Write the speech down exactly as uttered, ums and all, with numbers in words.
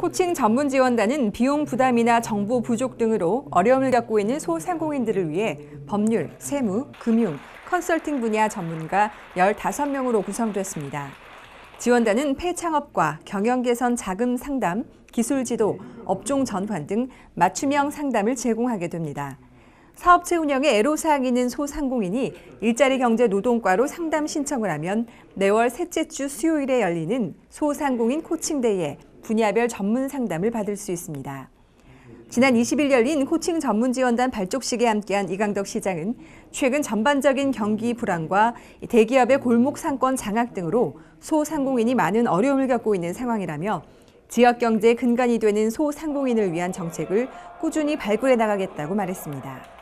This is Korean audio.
코칭 전문 지원단은 비용 부담이나 정보 부족 등으로 어려움을 겪고 있는 소상공인들을 위해 법률, 세무, 금융, 컨설팅 분야 전문가 열다섯 명으로 구성됐습니다. 지원단은 폐창업과 경영 개선 자금 상담, 기술 지도, 업종 전환 등 맞춤형 상담을 제공하게 됩니다. 사업체 운영에 애로사항이 있는 소상공인이 일자리 경제 노동과로 상담 신청을 하면 매월 셋째 주 수요일에 열리는 소상공인 코칭데이에 분야별 전문 상담을 받을 수 있습니다. 지난 이십 일 열린 코칭 전문 지원단 발족식에 함께한 이강덕 시장은 최근 전반적인 경기 불황과 대기업의 골목 상권 장악 등으로 소상공인이 많은 어려움을 겪고 있는 상황이라며 지역 경제의 근간이 되는 소상공인을 위한 정책을 꾸준히 발굴해 나가겠다고 말했습니다.